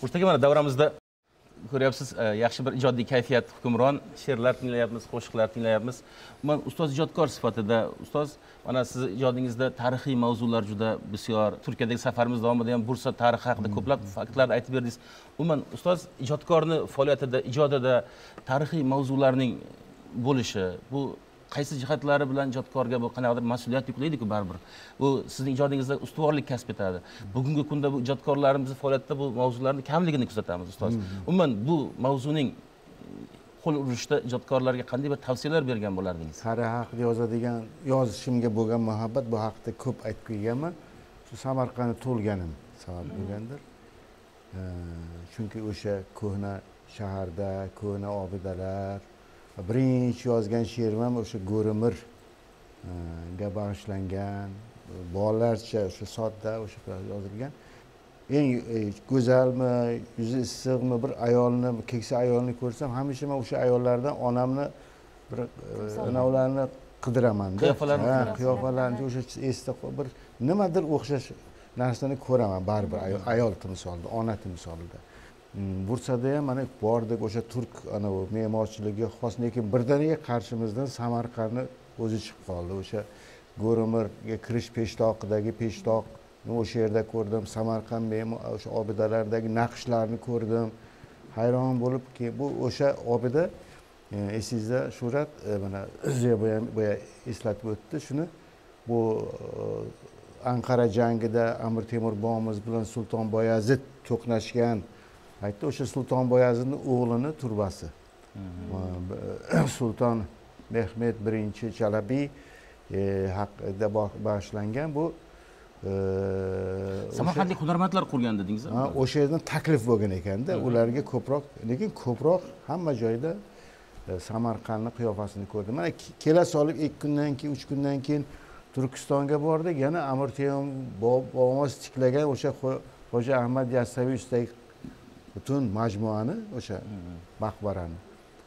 O'rtaga mana davramizda ko'ryapsiz, yaxshi bir ijodiy kayfiyat hukmron, she'rlar tinglayapmiz, qo'shiqlar tinglayapmiz. Umuman ustoz ijodkor sifatida, ustoz mana siz ijodingizda tarixiy mavzular juda bisyor. Turkiyadagi safarimiz davomida ham Bursa tarixi haqida ko'plab faktlarni aytib berdingiz. Umuman ustoz ijodkorning faoliyatida, ijodida tarixiy mavzularning bo'lishi, bu qaysi jihatlari bilan ijodkorga bu qanaqadir mas'uliyat yuklaydi-ku baribir. Bu sizning ijodingizda ustuvorlik kasb etadi. Bugungi kunda bu ijodkorlarimizning faoliyatida bu mavzularning kamligini kuzatamiz ustoz. Umuman bu mavzuning qo'l urishda ijodkorlarga qanday bir tavsiyalar bergan bo'lardingiz? Tarix haqida yozadigan, yozishimga bo'lgan muhabbat bu haqida ko'p aytib kelganman. Shu Samarqandda tug'ilganim sabab bo'lgandir. Chunki o'sha ko'hna shaharda, ko'hna obidalar, birinchi yozgan she'rim ham o'sha Go'rimirga bag'ishlangan, bolalarcha o'sha sodda o'sha yozilgan. Eng go'zalmi, yuzi issiqmi bir ayolni, keksa ayolni ko'rsam, hamisha men o'sha ayollardan onamni bir anavlarni qidiraman-da. Qiyofalarni o'sha esda bir nimadir o'xshash narsani ko'raman baribir ayol timsolida, ona timsolida. Bursada ham mana bordik, o'sha turk me'morchiligiga xos, lekin birdaniga qarshimizdan Samarqandni o'zi chiqib qoldi. O'sha Go'rimirga kirish peshtoqidagi peshtoq o'sha yerda ko'rdim. Samarqand o'sha obidalardagi naqshlarni ko'rdim. Hayron bo'lib, bu o'sha obida esingizda surat mana Ziyoboy eslatib o'tdi shuni. Bu Anqara jangida Amir Temur bobomiz bilan Sulton Boyazid to'qnashgan aytdi, o'sha Sulton Boyazidning o'g'lini turbasi. Sulton Mehmet I Chalabiy haqida bag'ishlangan bu Samarqandlik hunarmandlar qurgan dedingiz. O'sha yerdan taklif bo'lgan ekanda, ularga ko'proq, lekin ko'proq hamma joyda Samarqandning qiyofasini ko'rdim. Mana kela solib 2 kundan keyin, 3 kundan keyin Turkistonga bordik. Yana Amir Temur bobomiz tiklagan o'sha Xo'ja Ahmad Yassaviy ustagi butun majmuani, o'sha maqbarani.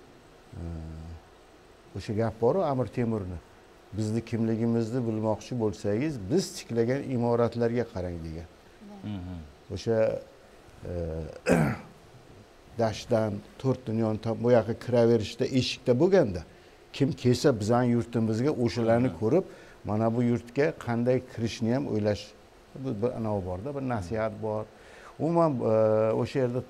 O'sha gap bor-ku Amir Temurni. Bizni kimligimizni bilmoqchi bo'lsangiz, biz tiklagan imoratlarga qarang degan. O'sha dashdan 4 dunyon bu yoqqa kiraverishda eshikda bo'lganda, kim kelsa bizning yurtimizga o'shalarni ko'rib, mana bu yurtga qanday kirishni ham o'ylash. Bu bir anavi borda, bir nasihat bor. Umuman o'sha yerda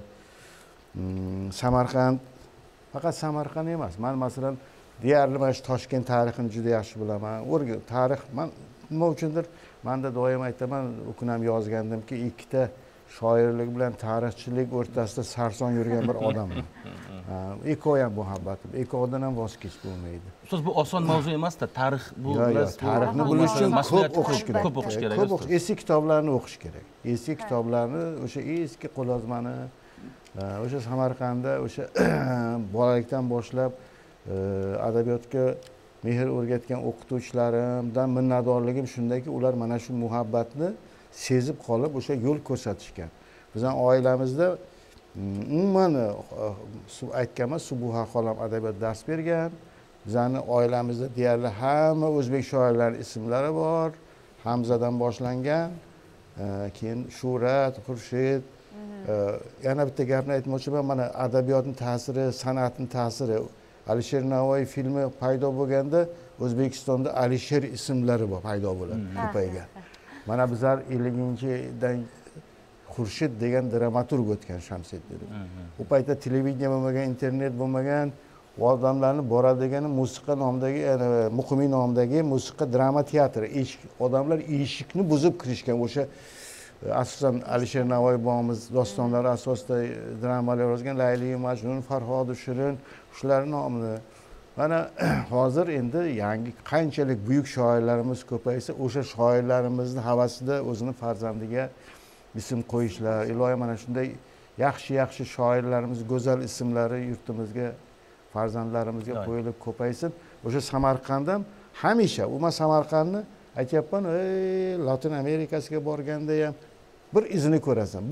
Samarqand, faqat Samarqand emas. Men masalan deyarli mana shu Toshkent tarixini juda yaxshi bilaman. Tarix nima uchundir? Menda doim aytaman, o'qinam yozgandimki, ikkita shoirlik bilan tarixchilik o'rtasida sarson yurgan bir odamman. Ikkovi ham muhabbatim, ikkovidan ham voz kechib bo'lmaydi. Ustoz, bu oson mavzu emas-da, tarix bu tarixni bilish uchun ko'p o'qish kerak. Ko'p o'qish kerak. Ko'p eski kitoblarni o'qish kerak. Eski kitoblarni, o'sha eski qo'lyozmani, o'sha Samarqandda o'sha bolalikdan boshlab adabiyotga mehr o'rgatgan o'qituvchilarimdan minnatdorligim shundaki, ular mana shu muhabbatni sezib qolib o'sha yo'l ko'rsatishgan. Bizning oilamizda umuman aytganman, Subuha xolam adabiyot dars bergan. Bizning oilamizda deyarli hamma o'zbek shoirlarining ismlari bor. Hamzadan boshlangan, keyin Shurat, Xurshid. Yana bitta gapni aytmoqchiman, mana adabiyotning ta'siri, san'atning ta'siri. Alisher Navoiy filmi paydo bo'lganda O'zbekistonda Alisher ismlari paydo bo'ladi, ko'paygan. Mana bizlar 50-dan Xurshid degan dramaturg o'tgan Shamsiddin. U paytda televideniya bo'lmagan, internet bo'lmagan, odamlarni boradigani musiqa nomidagi, Muqimiy nomidagi musiqa drama teatri. Odamlar eshikni buzib kirishgan. O'sha asosan Alisher Navoiy bobomiz dostonlari asosida dramalar yozgan, Layli Majnun, Farhod Shirin, shular nomini. Mana hozir endi yangi qanchalik buyuk shoirlarimiz ko'paysa, o'sha shoirlarimizning havasida o'zini farzandiga ism qo'yishlar. Iloyim mana shunday yaxshi shoirlarimiz go'zal ismlari yurtimizga, farzandlarimizga qo'yilib ko'paysin. O'sha Samarqand ham hamisha, men Samarqandni aytyapman, Latin Amerikasiga borganda ham bir izini ko'rasan.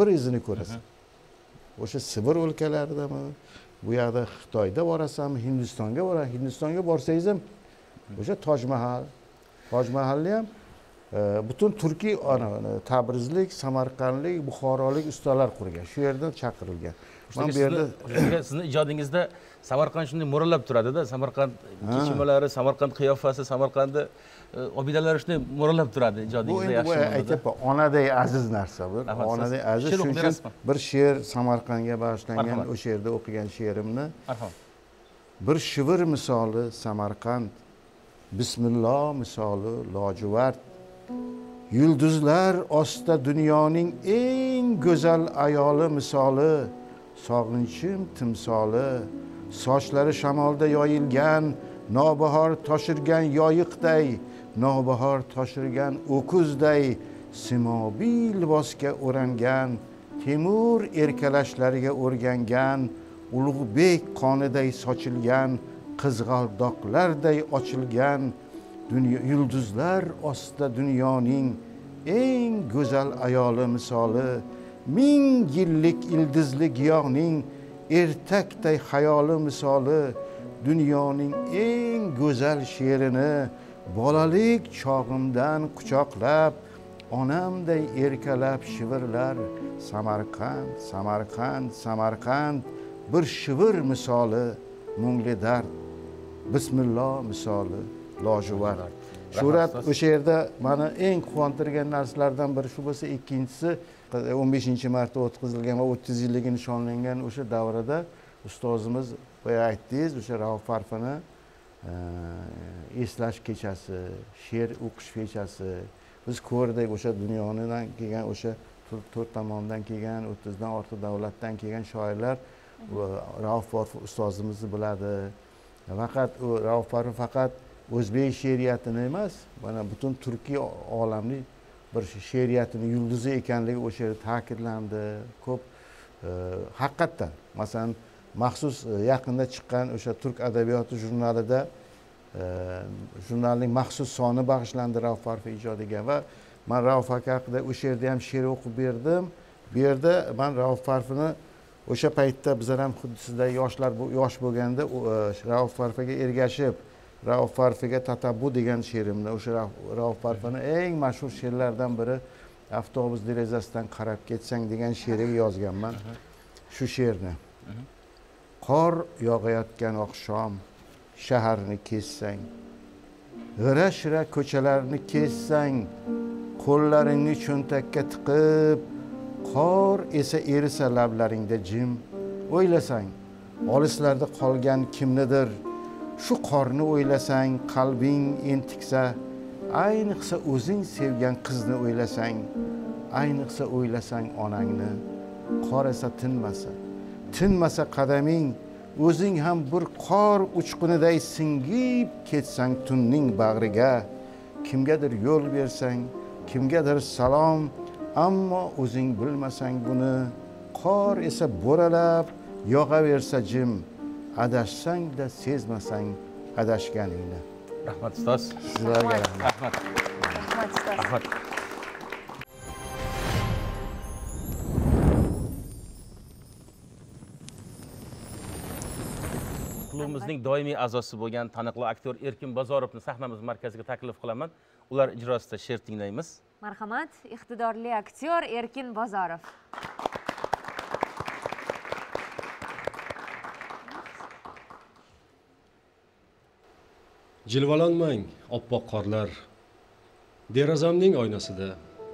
O'sha Sibir o'lkalaridami, bu yoqda Xitoyda borasanmi, Hindistonga borsangiz ham o'sha Toj Mahalni ham butun turkiy tabrizlik, samarqandlik, buxorolik ustalar qurgan, shu yerdan chaqirilgan. Mana bu yerda sizni ijodingizda Samarqand shunday mo'ralab turadi-da, Samarqand kechinmalari, Samarqand qiyofasi, Samarqandni obidalari shunday mo'ralab turadi ijodingizda yaxshi. Bu aytyapman, onaday aziz narsa bu. Onaday aziz. Shuning uchun bir she'r Samarqandga bag'ishlangan, o'sha yerda o'qigan she'rimni. Bir shivir misoli Samarqand, bismillah misoli lojuvard. Yulduzlar ostida dunyoning eng go'zal ayoli misoli, sog'inchim timsoli, sochlari shamolda yoyilgan, nobahor toshirgan yoyiqday, nobahor toshirgan o'kuzday, simobiy libosga o'rangan, Temur erkalashlariga o'rgangan, Ulug'bek qoniday sochilgan, qizg'aldoqlarday ochilgan, yulduzlar ostida dunyoning eng go'zal ayoli misoli, ming yillik ildizli giyohning ertakday xayoli misoli, dunyoning eng go'zal she'rini bolalik chog'imdan quchoqlab, onamday erkalab shivirlar, Samarqand, Samarqand, Samarqand, bir shivir misoli mungli dard, bismillah misoli lojuvard. Surat o'sha yerda meni eng quvontirgan narsalardan biri shu bo'lsa, ikkinchisi 15-marta o'tkazilgan va 30 yilligi nishonlangan o'sha davrada ustozimiz boya aytdingiz, o'sha Rauf Parfini eslash kechasi, she'r o'qish kechasi. Biz ko'rdik o'sha dunyodan kelgan, o'sha to'rt tomondan kelgan, 30 dan ortiq davlatdan kelgan shoirlar Rauf Parfi ustozimizni biladi. Faqat Rauf Parfi faqat o'zbek she'riyatini emas, mana butun turkiy olamning bir she'riyatini yulduzi ekanligi o'sha yerda ta'kidlandi. Ko'p haqiqatdan, masalan, maxsus yaqinda chiqqan o'sha Turk adabiyoti jurnalida jurnalning maxsus soni bag'ishlandi Rauf Parfi ijodiga va men Rauf aka haqida o'sha yerda ham she'r o'qib berdim. Bu yerda men Rauf Parfini o'sha paytda bizlar ham xuddi sizday yosh bo'lganda Rauf Parfiga ergashib, Rauf Parfiga tatabbu degan she'rimda o'sha Rauf Parfini eng mashhur she'rlardan biri avtobus derazasidan qarab ketsang degan she'riga yozganman. Shu she'rni. Qor yog'ayotgan oqshom shaharni kezsang, g'ira-shira ko'chalarni kezsang, qo'llaringni cho'ntakka tiqib, qor esa erisa lablaringda jim, o'ylasang, olislarda qolgan kimnidir, shu qorni o'ylasang, qalbing entiksa, ayniqsa o'zing sevgan qizni o'ylasang, ayniqsa o'ylasang onangni, qor esa tinmasa qadaming, o'zing ham bir qor uchquniday singib ketsang tunning bag'riga, kimgadir yo'l bersang, kimgadir salom, ammo o'zing bilmasang buni, qor esa bo'ralab yog'aversa jim, adashsang-da sezmasang adashganingni. Rahmat ustoz. Sizlarga rahmat. Rahmat ustoz. Rahmat. Klubimizning doimiy a'zosi bo'lgan taniqli aktyor Erkin Bozorovni sahnamiz markaziga taklif qilaman. Ular ijrosida she'r tinglaymiz. Marhamat, iqtidorli aktyor Erkin Bozorov. Jilvalanmang oppoq qorlar derazamning oynasida.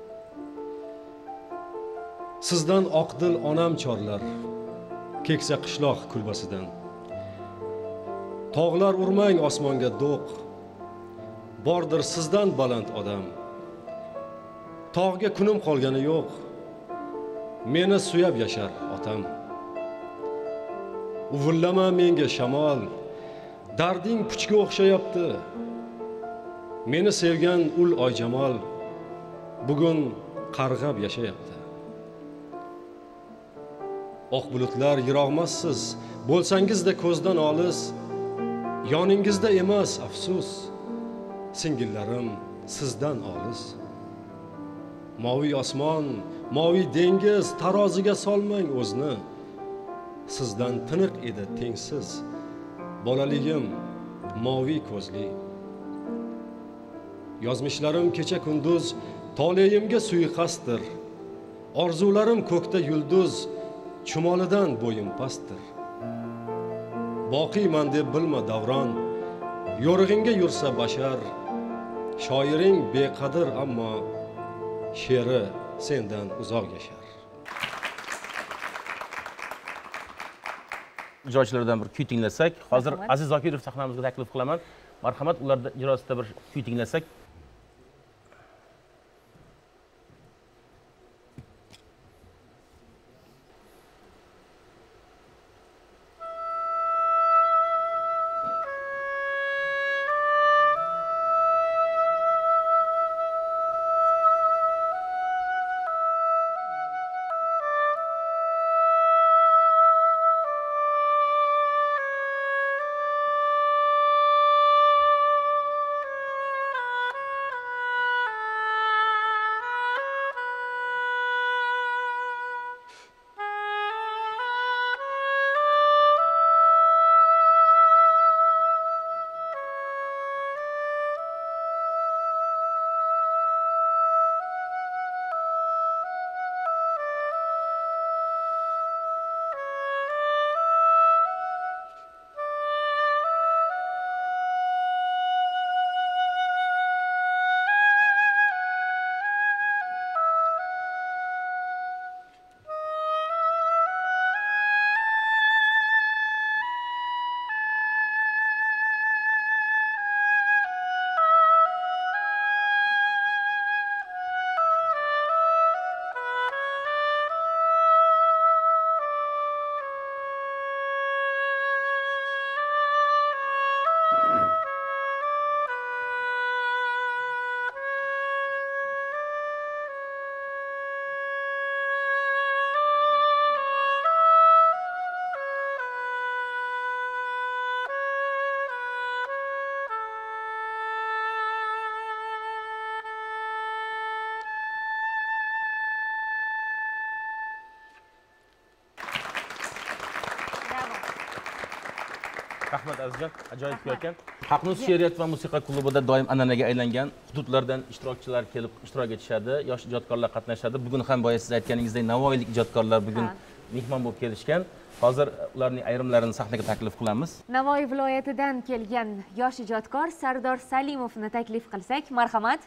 Sizdan oqdil onam chorlar keksa qishloq kulbasidan. Tog'lar urmang osmonga do'q, bordir sizdan baland odam. Tog'ga kunim qolgani yo'q, meni suyab yashar otam. Uvillama menga shamol, darding puchga o'xshayapti. Meni sevgan ul oyjamol bugun qarg'ab yashayapti. Oq bulutlar yiroqmassiz, bo'lsangizda ko'zdan olis, yoningizda emas afsus, singillarim sizdan olis. Moviy osmon, moviy dengiz taroziga solmang o'zni. Sizdan tiniq edi tengsiz, bolaligim moviy ko'zli. Yozmishlarim kecha kunduz toleyimga suiqasddir. Orzularim ko'kda yulduz, chumolidan bo'yim pastdir. Boqiyman deb bilma davron, yo'rig'ingga yursa bashar. Shoiring beqadr ammo she'ri sendan uzoq yashar. ijrochilardan bir kuy tinglasak. Hozir Aziz Zokirov sahnamizga taklif qilaman. Marhamat, ularda ijrosida bir kuy tinglasak. Rahmat Azizjon, ajoyib kuy ekan. Haqnus she'riyat va musiqa klubida doim an'anaga aylangan hududlardan ishtirokchilar kelib ishtirok etishadi, yosh ijodkorlar qatnashadi. Bugun ham boya siz aytganingizdek Navoiylik ijodkorlar bugun mehmon bo'lib kelishgan. Hozir ularning ayrimlarini sahnaga taklif qilamiz. Navoiy viloyatidan kelgan yosh ijodkor Sardor Salimovni taklif qilsak, marhamat.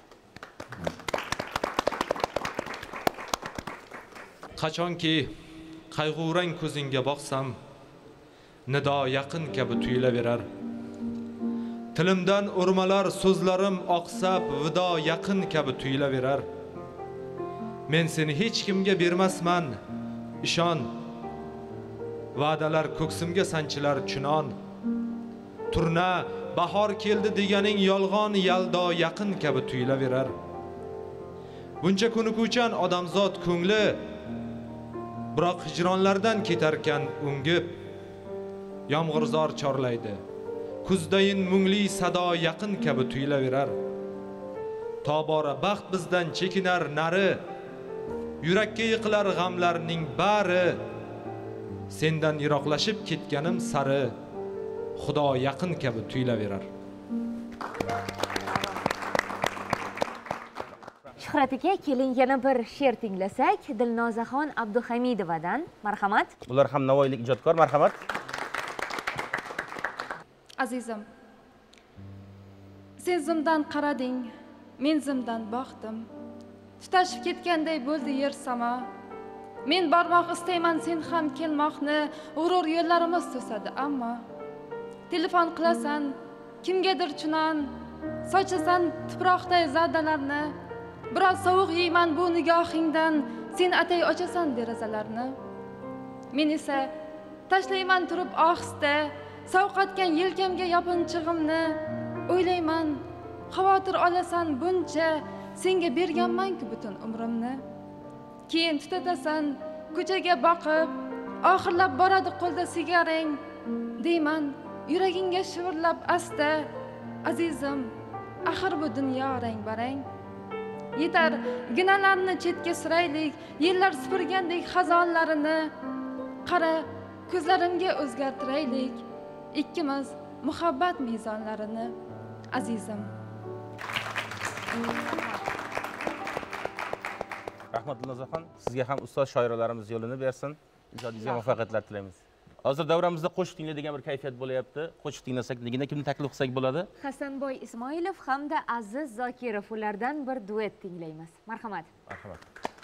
Qachonki qayg'urang ko'zingga boqsam, nido yaqin kabi tuyulaverar. Tilimdan o'rmalar so'zlarim oqsab, vido yaqin kabi tuyulaverar. Men seni hech kimga bermasman, ishon. Va'dalar ko'ksimga sanchilar chunon. Turna bahor keldi deganing yolg'on, yaldo yaqin kabi tuyulaverar. Buncha ko'nikuvchan odamzod ko'ngli, biroq hijronlardan ketarkan o'ngib. Yomg'irzor chorlaydi. Kuzdayin mungli sado yaqin kabi tuyulaverar. Tobora baxt bizdan chekinar nari, yurakka yiqilar g'amlarning bari. Sendan yiroqlashib ketganim sari, Xudo yaqin kabi tuyulaverar. Shuhrat aka, keling yana bir she'r tinglasak, Dilnozaxon Abduhamidovadan. Marhamat. Ular ham Navoiylik ijodkor, marhamat. Azizim, sen zimdan qarading, men zimdan boqdim. Tutashib ketganday bo'ldi yer sama. Men bormoq istayman, sen ham kelmoqni, g'urur yo'llarimiz to'sadi, ammo telefon qilasan, kimgadir chunon, sochasan tuproqday zardalarni. Biroz sovuq yeyman bu nigohingdan, sen atay ochasan derazalarni. Men esa tashlayman turib ohista, sovqatgan yelkamga yopinchig'imni. O'ylayman, xavotir olasan buncha, senga berganman-ku butun umrimni. Keyin tutatasan ko'chaga boqib, oxirlab boradi qo'lda sigarang. Deyman, yuragingga shivirlab asta, azizim, axir bu dunyo rang-barang. Yetar, ginalarni chetga suraylik, yillar supurgandek xazonlarini. Qara, ko'zlarimga o'zgartiraylik, ikkimiz muhabbat mezonlarini, azizim. Rahmat Dilnozaxon, sizga ham ustoz shoiralarimiz yo'lini bersin. Ijodingizga muvaffaqiyatlar tilaymiz. Hozir davramizda qo'shiq tinglaydigan bir kayfiyat bo'layapti. Qo'shiq tinglasak, nega kimni taklif qilsak bo'ladi? Hasanboy Ismoilov hamda Aziz Zokirov ulardan bir duet tinglaymiz. Marhamat. Marhamat.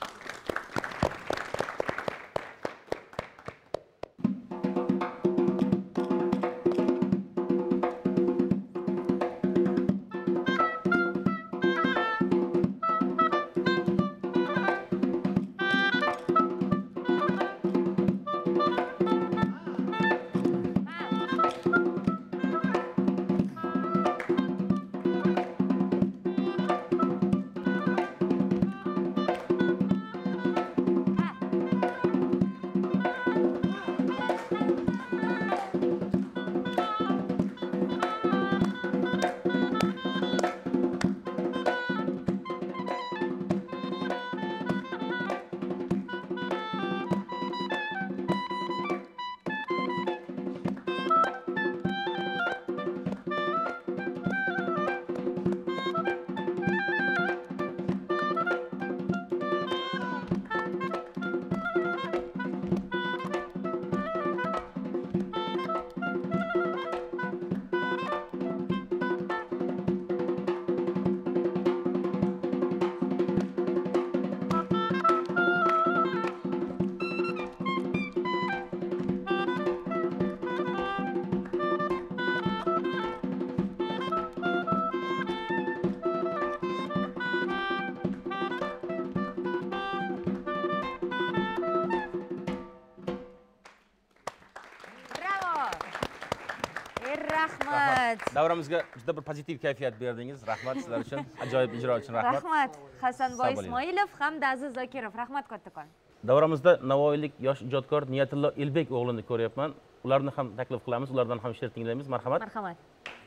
Rahmat. Davramizga juda bir pozitiv kayfiyat berdingiz. Rahmat sizlar uchun. Ajoyib ijro uchun rahmat. Rahmat. Hasanboy Sog' bo'ling. Ismoilov hamda Aziz Zokirov. Rahmat kattakon. Davramizda navoiylik yosh ijodkor Niyatillo Elbek o'g'lini ko'ryapman. Ularni ham taklif qilamiz, ulardan ham she'r tinglaymiz. Marhamat. Marhamat.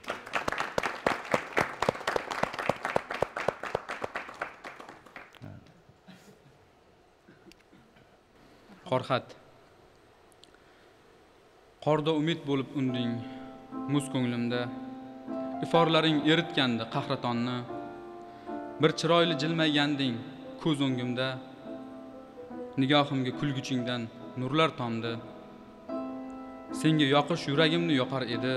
Qorxat. Qorda umid bo'lib unding, muz ko'nglimda. Iforlaring eritgandi qahratonni. Bir chiroyli jilmayganding ko'z o'ngimda. Nigohimga kulguchingdan nurlar tomdi. Senga yoqish yuragimni yoqar edi.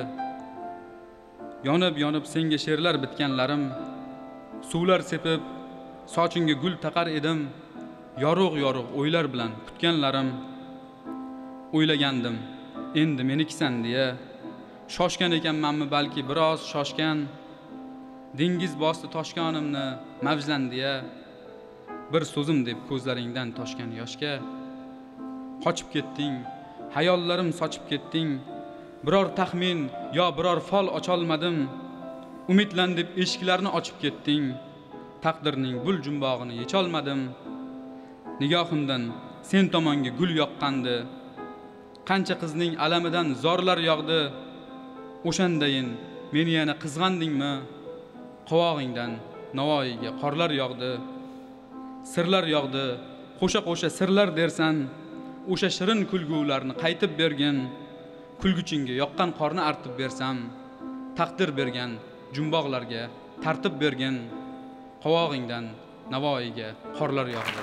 Yonib senga she'rlar bitganlarim, suvlar sepib sochingga gul taqar edim. Yorug' o'ylar bilan kutganlarim. O'ylagandim, endi menikisan deya. Shoshgan ekanmanmi balki biroz shoshgan. Dengiz bosdi toshganimni mavjlan deya. Bir so'zim deb ko'zlaringdan toshgan yoshga. Qochib ketding, hayollarim sochib ketding. Biror taxmin yo biror fol ocholmadim. Umidlan deb eshiklarni ochib ketding. Taqdirning bul jumbog'ini yecholmadim. Nigohimdan sen tomonga gul yoqqandi. Qancha qizning alamidan zorlar yog'di. O'shandayin meni yana qizg'andingmi? Qovog'ingdan Navoiyga qorlar yog'di. Sirlar yog'di, qo'sha sirlar dersan. O'sha shirin kulgularni qaytib bergin. Kulguchingga yoqqan qorni artib bersam, taqdir bergan jumboqlarga tartib bergin. Qovog'ingdan Navoiyga qorlar yog'di.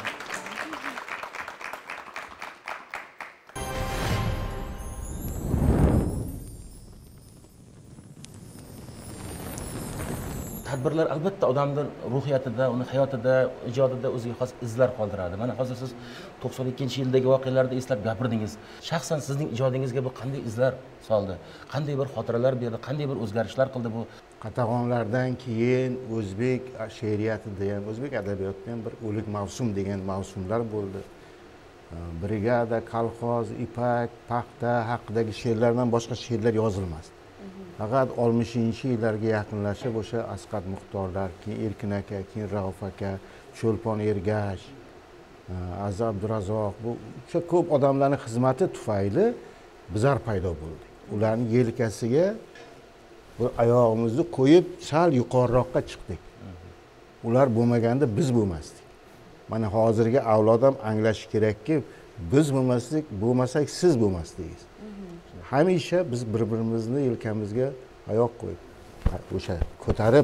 Tadbirlar albatta odamning ruhiyatida, uni hayotida, ijodida o'ziga xos izlar qoldiradi. Mana hozir siz 92-yildagi voqealarni eslab gapirdingiz. Shaxsan sizning ijodingizga bu qanday izlar soldi? Qanday bir xotiralar berdi? Qanday bir o'zgarishlar qildi bu? Qatag'onlardan keyin o'zbek she'riyatida ham, o'zbek adabiyotida ham bir o'lik mavsum degan mavsumlar bo'ldi. Brigada, kolxoz, ipak, paxta haqidagi she'rlardan boshqa she'rlar yozilmasdi. Faqat 60-yillarga yaqinlashib o'sha Asqat Muxtorlar, keyin Erkin aka, keyin Rauf aka, Cho'lpon Ergash, Aziz Abdurazzoq, bu ko'p odamlarning xizmati tufayli bizlar paydo bo'ldi. Ularning yelkasiga bir oyog'imizni qo'yib sal yuqoriroqqa chiqdik. Ular bo'lmaganda biz bo'lmasdik. Mana hozirgi avlod ham anglashi kerakki, biz bo'lmasak siz bo'lmasdingiz. Hamisha biz bir-birimizni yelkamizga oyoq qo'yib, o'sha ko'tarib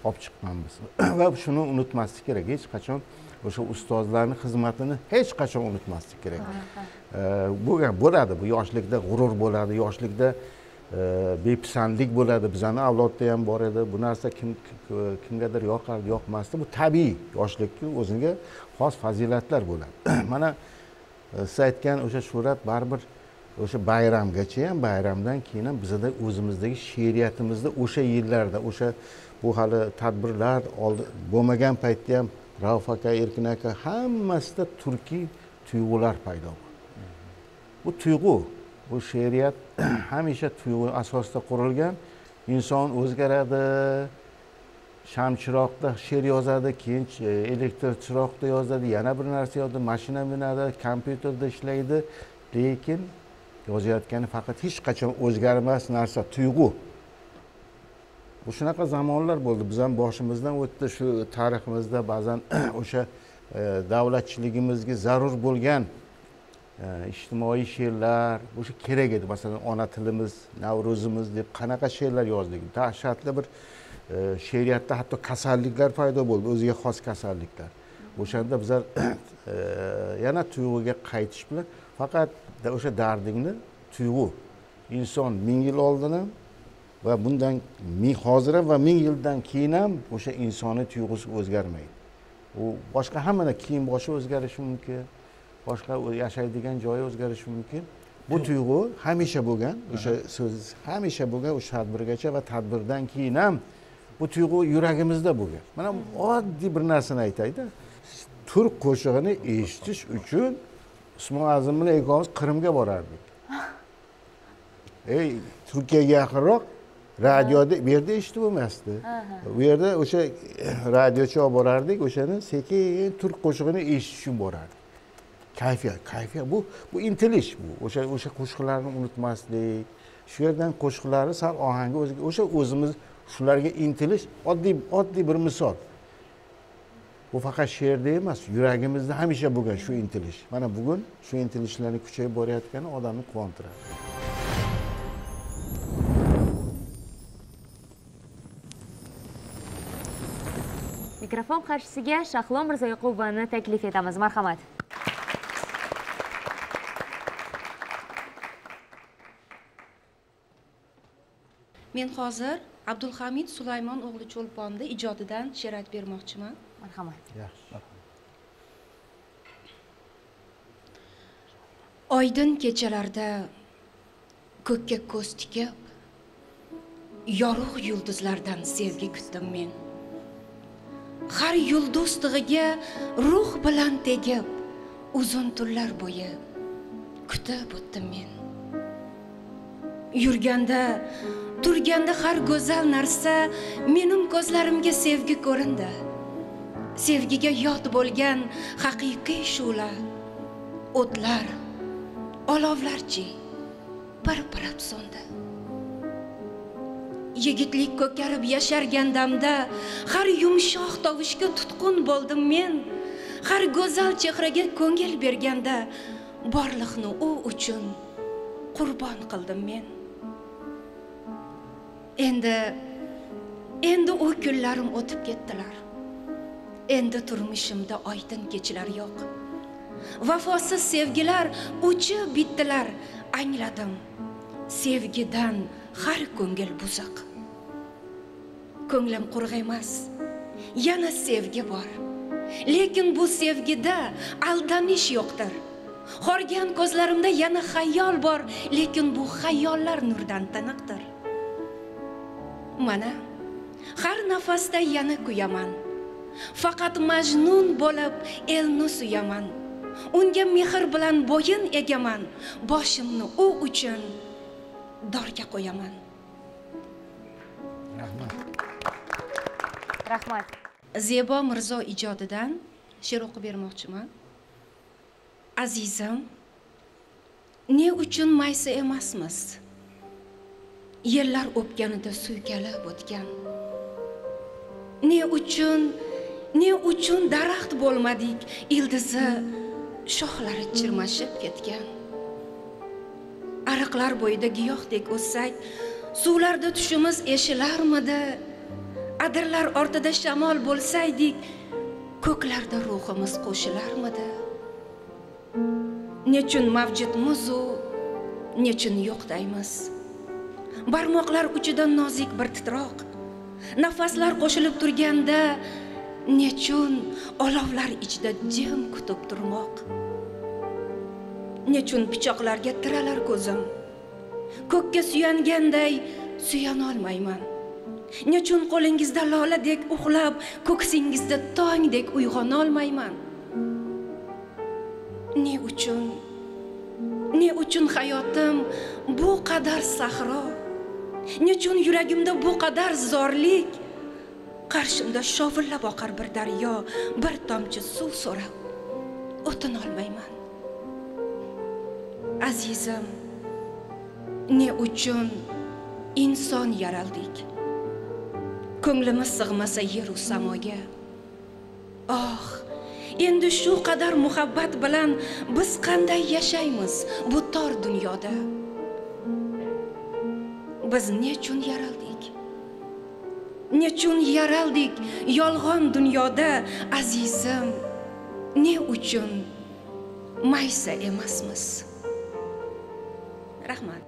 olib chiqqanmiz va shuni unutmaslik kerak. Hech qachon o'sha ustozlarning xizmatini hech qachon unutmaslik kerak. Bo'ladi, bu yoshlikda g'urur bo'ladi, yoshlikda bepisandlik bo'ladi. Bizning avlodda ham bor edi. Bu narsa kimgadir yoqardi, yoqmasdi. Bu tabiiy. Yoshlikning o'ziga xos fazilatlar bo'ladi. Mana siz aytgan o'sha surat baribir o'sha bayramgacha ham, bayramdan keyin ham bizda o'zimizdagi she'riyatimizda o'sha yillarda, o'sha bu hali tadbirlar bo'lmagan paytda ham Rauf aka, Erkin aka hammasida turkiy tuyg'ular paydo bo'ldi. Bu tuyg'u, bu she'riyat hamisha tuyg'u asosida qurilgan. Inson o'zgaradi, shamchiroqda she'r yozadi, keyin elektr chiroqda yozadi, yana bir narsa yozadi, mashina minadi, kompyuterda ishlaydi, lekin yozayotgani faqat hech qachon o'zgarmas narsa tuyg'u. Bu shunaqa zamonlar bo'ldi. Biz ham boshimizdan o'tdi shu tariximizda ba'zan o'sha davlatchiligimizga zarur bo'lgan ijtimoiy she'rlar, o'sha kerak edi. Masalan, ona tilimiz, Navro'zimiz deb qanaqa she'rlar yozdik. Dahshatli bir she'riyatda hatto kasalliklar paydo bo'ldi, o'ziga xos kasalliklar. O'shanda bizlar yana tuyg'uga qaytish bilan faqat o'sha dardingni tuyg'u. Inson 1000 yil oldin ham va bundan hozir ham va 1000 yildan keyin ham o'sha insoniy tuyg'usi o'zgarmaydi. U boshqa hamma kiyim boshi o'zgarishi mumkin, boshqa yashaydigan joyi o'zgarishi mumkin. Bu tuyg'u hamisha bo'lgan, o'sha so'z hamisha bo'lgan o'sha tadbirgacha va tadbirdan keyin ham bu tuyg'u yuragimizda bo'lgan. Mana oddiy bir narsani aytayda. Turk qo'shig'ini eshitish uchun Usmon Azim bilan ikkovimiz Qrimga borardik. Turkiyaga yaqinroq radioda bu yerda eshitib bo'lmasdi. Bu yerda o'sha radiochi olib borardik, o'shani sekin turk qo'shig'ini eshitish uchun borardik. Kayfiyat bu intilish bu. O'sha qo'shiqlarni unutmaslik. Shu yerdan qo'shiqlari sal ohangi o'sha o'zimiz shularga intilish oddiy bir misol. Bu faqat she'rda emas, yuragimizda hamisha bo'lgan shu intilish. Mana bugun shu intilishlarni kuchayib borayotgani odamni quvontiradi. Mikrofon qarshisiga Shahlo Mirzoyaqubovani taklif etamiz. Marhamat. Men hozir Abdulhamid Sulaymon o'g'li Cho'lponni ijodidan she'r aytib bermoqchiman. Marhamat. Yaxshi. Oydin kechalarda ko'kka ko'z tikib, yorug' yulduzlardan sevgi kutdim men. Har yulduz tig'iga ruh bilan tegib, uzun tunlar bo'yi kutib o'tdim men. Yurganda, turganda har go'zal narsa mening ko'zlarimga sevgi ko'rindi. Sevgiga yod bo'lgan haqiqiy shu'la, o'tlar, olovlarchi bir-birab so'ndi. Yigitlik ko'karib yashargan damda har yumshoq tovushga tutqun bo'ldim men. Har go'zal chehraga ko'ngil berganda borliqni u uchun qurbon qildim men. Endi u kunlarim o'tib ketdilar. Endi turmushimda oydin kechalar yo'q. Vafosiz sevgilar o'chib bitdilar. Angladim, sevgidan har ko'ngil buzuq. Ko'nglim qurg'a emas, yana sevgi bor. Lekin bu sevgida aldanish yo'qdir. Xorgan ko'zlarimda yana xayol bor, lekin bu xayollar nurdan tiniqdir. Mana har nafasda yana kuyaman. Faqat majnun bo'lib elni suyaman. Unga mehr bilan bo'yin egaman. Boshimni u uchun dorga qo'yaman. Rahmat. Zebo Mirzo ijodidan she'r o'qib bermoqchiman. Azizim, ne uchun maysa emasmiz? Yerlar o'pganida suykalib o'tgan. Ne uchun daraxt bo'lmadik, ildizi shoxlari chirmashib ketgan. Ariqlar bo'yida giyohdek o'ssak, suvlarda tushimiz eshilarmidi? adirlar ortida shamol bo'lsaydik, ko'klarda ruhimiz qo'shilarmidi? Nechun mavjudmiz-u, nechun yo'qdaymiz? Barmoqlar uchida nozik bir titroq, nafaslar qo'shilib turganda nechun olovlar ichida jim kutib turmoq? Nechun pichoqlarga tiralar ko'zim, ko'kka suyanganday suyana olmayman? Nechun qo'lingizda loladek uxlab, ko'ksingizda tongdek uyg'ona olmayman? Ne uchun hayotim bu qadar sahro? Nechun yuragimda bu qadar zorlik? Qarshimda shovillab oqar bir daryo, bir tomchi suv so'rab o'tin olmayman. Azizim, ne uchun inson yaraldik? Ko'nglimiz sig'masa yer u samoga. Oh, endi shu qadar muhabbat bilan biz qanday yashaymiz bu tor dunyoda? Biz nechun yaraldik? Nechun yaraldik yolg'on dunyoda, azizim? Ne uchun maysa emasmiz? Rahmat.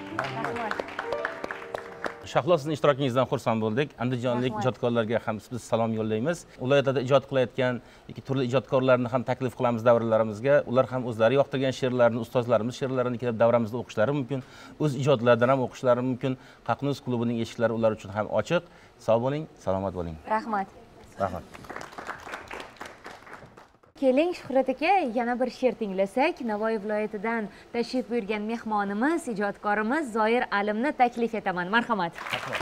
Shahlo, sizning ishtirokingizdan xursand bo'ldik. Andijonlik ijodkorlarga ham biz salom yo'llaymiz. Viloyatda ijod qilayotgan turli ijodkorlarni ham taklif qilamiz davralarimizga. Ular ham o'zlari yoqtirgan she'rlarni, ustozlarimiz she'rlarini kelib davramizda o'qishlari mumkin. O'z ijodlaridan ham o'qishlari mumkin. Qaqnus klubining eshiklari ular uchun ham ochiq. Sog' bo'ling, salomat bo'ling. Rahmat. Rahmat. Keling Shuhrat aka, yana bir she'r tinglasak. Navoiy viloyatidan tashrif buyurgan mehmonimiz, ijodkorimiz Zoir Alimni taklif etaman. Marhamat.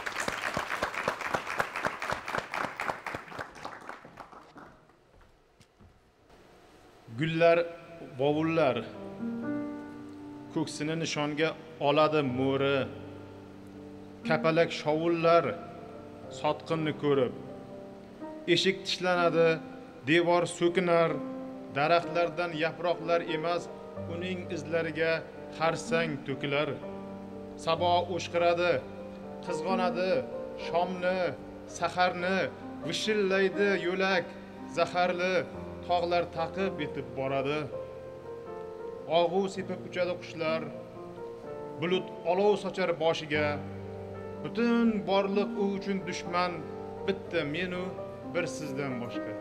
Gullar, vovullar ko'ksini nishonga oladi mo'ri. Kapalak shovullar sotqinni ko'rib, eshik tishlanadi, devor so'kinar, daraxtlardan yaproqlar emas, uning izlariga xarsang to'kilar. Sabo o'shqiradi, qizg'onadi, shomni, saharni, vishillaydi yo'lak, zaharli tog'lar taqib etib boradi. Og'u sepib uchadi qushlar, bulut olov sochar boshiga. Butun borliq u uchun dushman, bitta menu, bir sizdan boshqa.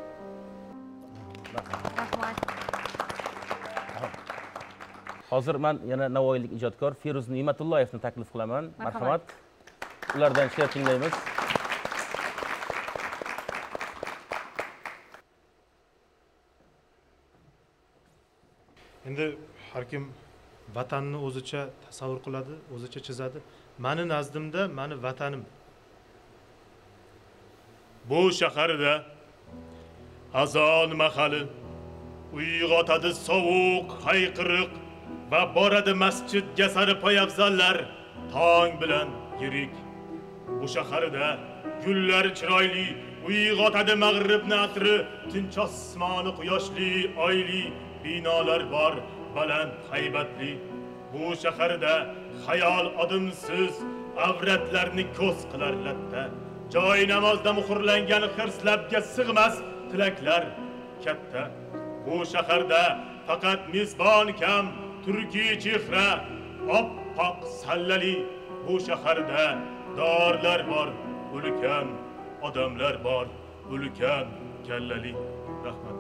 Hozir men yana navoiylik ijodkor Feruz Ne'matullayevni taklif qilaman. Marhamat. Ulardan she'r tinglaymiz. Endi har kim vatanni o'zicha tasavvur qiladi, o'zicha chizadi. Meni nazdimda meni vatanim bu shaharda azon mahali uyg'otadi sovuq hayqiriq va boradi masjidga sari poyafzallar tong bilan yirik. Bu shaharda gullar chiroyli uyg'otadi mag'ribni atri, tinch osmoni quyoshli oyli binolar bor baland haybatli. Bu shaharda xayol odimsiz avratlarni ko'z qilar latta. Joy namozda muhrlangan xirslabga sig'mas tilaklar katta. Bu shaharda faqat mezbon kam, turki chehra oppoq sallali. Bu shaharda dorlar bor ulkan, odamlar bor ulkan kallali. Rahmat.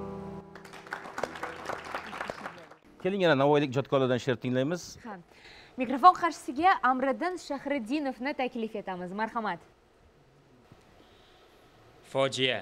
Keling yana navoiylik ijodkorlardan she'r tinglaymiz. Mikrofon qarshisiga Amriddin Shahriddinovni taklif etamiz. Marhamat. Fojia.